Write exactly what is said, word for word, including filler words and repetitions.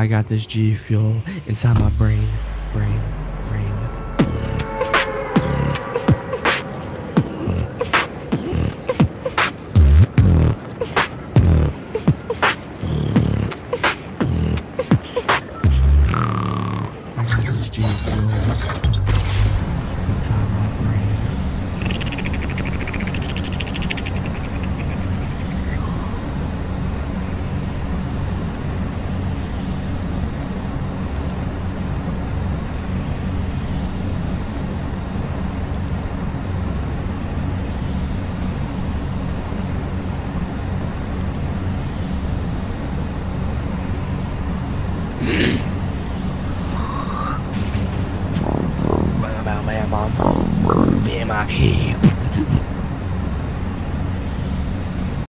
I got this G fuel inside my brain, brain, brain. I got this G fuel inside my brain. Bam, bam, bam, bam. Be in my head.